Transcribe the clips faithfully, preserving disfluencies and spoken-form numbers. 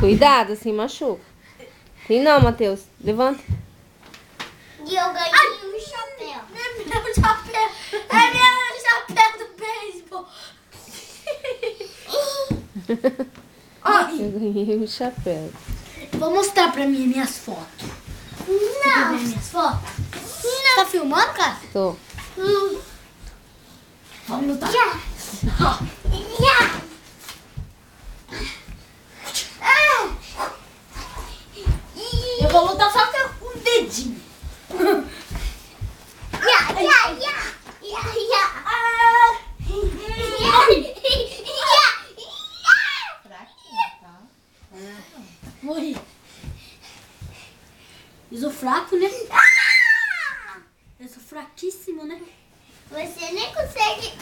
Cuidado, assim machuca. Sim não, Matheus. Levanta. E eu ganhei um chapéu. Não é meu chapéu. É meu chapéu do beisebol. Eu ganhei um chapéu. Vou mostrar pra mim minhas fotos. Não. Quer ver minhas fotos? Você tá filmando, cara? Tô. Hum. Vamos lutar. Já. Já. Ah. Eu vou lutar só com um dedinho. Ya, ya, ya. Ya, ya. Ah. Ya. Ya. Fraquinho, tá? Morri. Eu sou fraco, né? Ah. Eu sou fraquíssimo, né? Você nem consegue.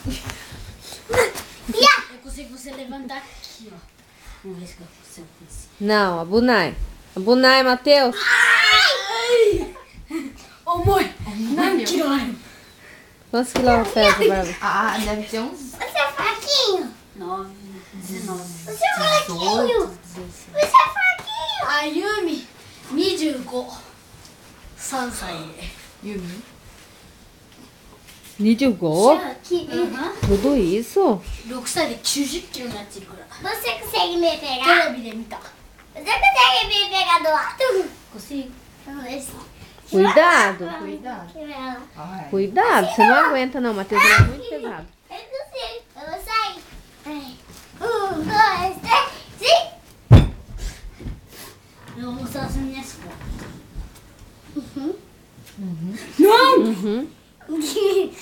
Eu consigo você levantar aqui, ó. Vamos ver se eu consigo. Não, a Bunai. A Bunai, Matheus. Ai! Ô, mãe! Não me tiraram. Quantos quilômetros pesa, Bárbara? Ah, deve ter uns Você é fraquinho. Nove, dezenove. Você é fraquinho. dezoito, dezesseis. Você é fraquinho. A Yumi, Mijugo, Sansai. Yumi. Nijugou? Aqui. Tudo isso? ろくさいできゅうじゅっキロになってるから。 Você consegue me テ pegar? レビで見た。 Você consegue me pegar do lado? Consigo. Vamos ver se- Cuidado. Cuidado. Que ela- Ai. Cuidado, você não aguenta não, Matheus. Ele é muito pesado. Eu consigo. Eu vou sair. Ai. Um, dois, três, sim. Eu vou mostrar as minhas fotos. Uhum.